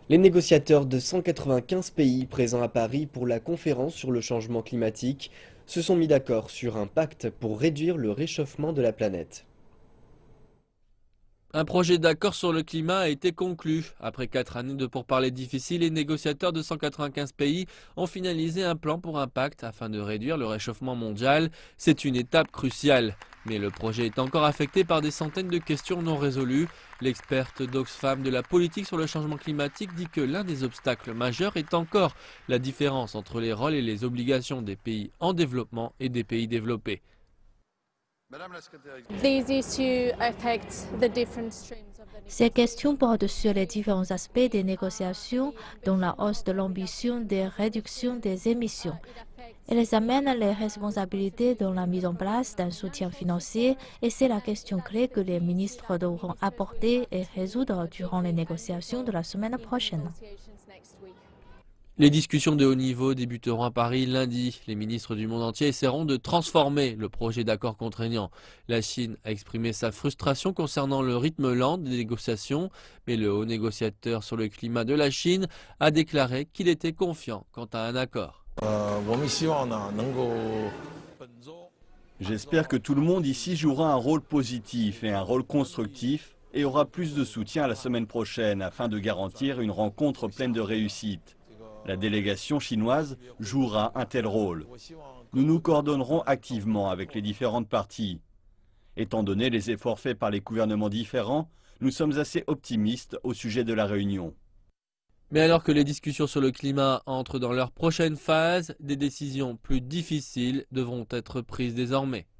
Les négociateurs de 195 pays présents à Paris pour la conférence sur le changement climatique se sont mis d'accord sur un pacte pour réduire le réchauffement de la planète. Un projet d'accord sur le climat a été conclu. Après 4 années de pourparlers difficiles, les négociateurs de 195 pays ont finalisé un plan pour un pacte afin de réduire le réchauffement mondial. C'est une étape cruciale. Mais le projet est encore affecté par des centaines de questions non résolues. L'experte d'Oxfam de la politique sur le changement climatique dit que l'un des obstacles majeurs est encore la différence entre les rôles et les obligations des pays en développement et des pays développés. Ces questions portent sur les différents aspects des négociations, dont la hausse de l'ambition des réductions des émissions. Elles amènent les responsabilités dans la mise en place d'un soutien financier et c'est la question clé que les ministres devront apporter et résoudre durant les négociations de la semaine prochaine. Les discussions de haut niveau débuteront à Paris lundi. Les ministres du monde entier essaieront de transformer le projet d'accord contraignant. La Chine a exprimé sa frustration concernant le rythme lent des négociations, mais le haut négociateur sur le climat de la Chine a déclaré qu'il était confiant quant à un accord. J'espère que tout le monde ici jouera un rôle positif et un rôle constructif et aura plus de soutien la semaine prochaine afin de garantir une rencontre pleine de réussite. La délégation chinoise jouera un tel rôle. Nous nous coordonnerons activement avec les différentes parties. Étant donné les efforts faits par les gouvernements différents, nous sommes assez optimistes au sujet de la réunion. Mais alors que les discussions sur le climat entrent dans leur prochaine phase, des décisions plus difficiles devront être prises désormais.